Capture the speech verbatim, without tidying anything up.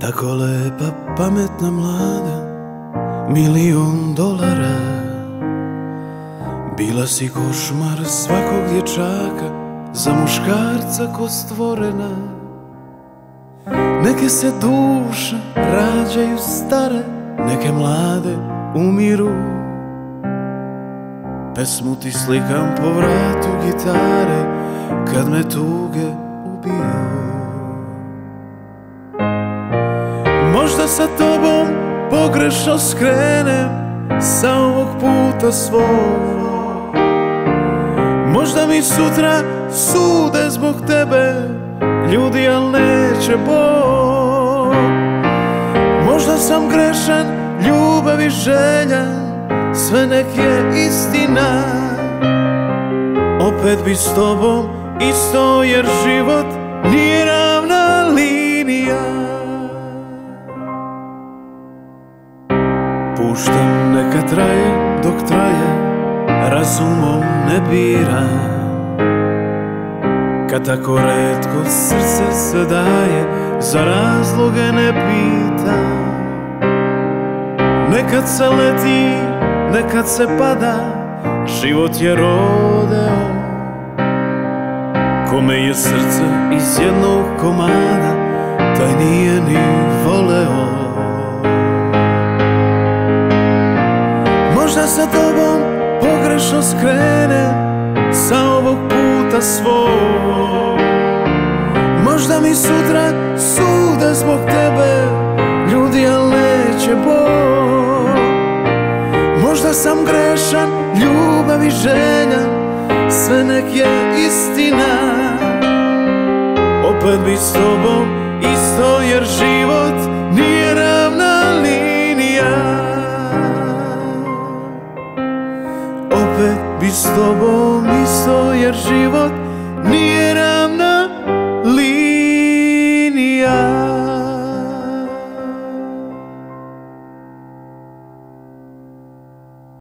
Tako lepa, pametna, mlada, milion dolara. Bila si košmar svakog dječaka, za muškarca ko stvorena. Neke se duše rađaju stare, neke mlade umiru. Pesmu ti slikam po vratu gitare, kad me tuge ubiju. Možda sa tobom pogrešno skrenem sa ovog puta svog. Možda mi sutra sude zbog tebe ljudi, al neće Bog. Možda sam grešan, ljubav i želja, sve nek je istina. Opet bi s tobom isto, jer život nije ravna linija. Puštam neka traje dok traje, razumom ne biram. Kad tako retko srce se daje, za razloge ne pitam. Nekad se leti, nekad se pada, život je rodeo. Kome je srce iz jednog komada, taj nije ni voleo. Možda sa tobom pogrešno skrenem sa ovog puta svog. Možda mi sutra sude zbog tebe ljudi, al neće Bog. Možda sam grešan, ljubav i želja, sve nek je istina. Opet bi s tobom isto, jer život nije ravna linija. Opet bi s tobom isto, jer život nije ravna linija.